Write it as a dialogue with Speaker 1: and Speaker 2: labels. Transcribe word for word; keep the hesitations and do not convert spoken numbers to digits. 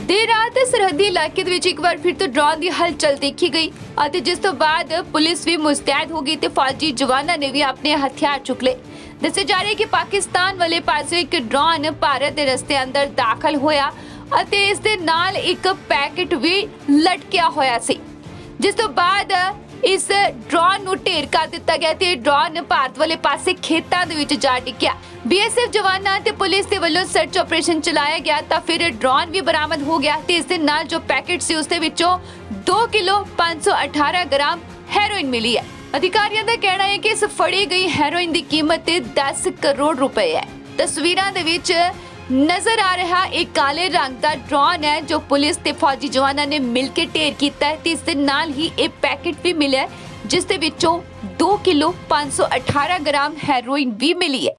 Speaker 1: देर रात सरहदी इलाके ਦੇ ਵਿੱਚ ਇੱਕ ਵਾਰ ਫਿਰ ਤੋਂ ਡਰੋਨ ਦੀ ਹਲਚਲ ਦੇਖੀ ਗਈ ਅਤੇ ਜਿਸ ਤੋਂ ਬਾਅਦ ਪੁਲਿਸ ਵੀ ਮੁਸਤੈਦ ਹੋ ਗਈ ਤੇ ਫੌਜੀ ਜਵਾਨਾਂ ਨੇ ਵੀ ਆਪਣੇ ਹਥਿਆਰ ਚੁੱਕ ਲਏ। ਦੱਸਿਆ ਜਾ ਰਿਹਾ ਹੈ ਕਿ ਪਾਕਿਸਤਾਨ ਵਾਲੇ ਪਾਸੇ ਇੱਕ ਡਰੋਨ ਭਾਰਤ ਦੇ ਰਸਤੇ ਅੰਦਰ ਦਾਖਲ ਹੋਇਆ ਅਤੇ ਇਸ ਦੇ ਨਾਲ ਇੱਕ ਪੈਕੇਟ ਵੀ ਲਟਕਿਆ ਹੋਇਆ ਸੀ, ਜਿਸ ਤੋਂ ਬਾਅਦ इस ड्रोन ਨੂੰ ਢੇਰ ਕਰ ਦਿੱਤਾ ਗਿਆ ਤੇ ड्रोन ਭਾਰਤ ਵਾਲੇ ਪਾਸੇ ਖੇਤਾਂ ਦੇ ਵਿੱਚ ਜਾ ਡਿੱਗਿਆ। बीएसएफ ਜਵਾਨਾਂ ਤੇ ਪੁਲਿਸ ਦੇ ਵੱਲੋਂ ਸਰਚ ਆਪਰੇਸ਼ਨ ਚਲਾਇਆ ਗਿਆ ਤਾਂ ਫਿਰ ड्रोन ਵੀ ਬਰਾਮਦ ਹੋ ਗਿਆ ਤੇ ਇਸ ਦੇ ਨਾਲ ਜੋ ਪੈਕੇਟ ਸੀ ਉਸ ਦੇ ਵਿੱਚੋਂ दो किलो पाँच सौ अठारह ग्राम ਹੈਰੋਇਨ ਮਿਲੀ ਹੈ। ਅਧਿਕਾਰੀਆਂ ਦਾ ਕਹਿਣਾ ਹੈ ਕਿ ਇਸ ਫੜੀ ਗਈ ਹੈਰੋਇਨ ਦੀ ਕੀਮਤ दस करोड़ रुपए ਹੈ। ਤਸਵੀਰਾਂ ਦੇ ਵਿੱਚ नजर आ रहा एक काले रंग का ड्रोन है जो पुलिस ते फौजी जवानों ने मिलकर ढेर किया है। इस दे नाल ही एक पैकेट भी मिला है जिस दे विचों दो किलो पाँच सौ अठारह ग्राम हैरोइन भी मिली है।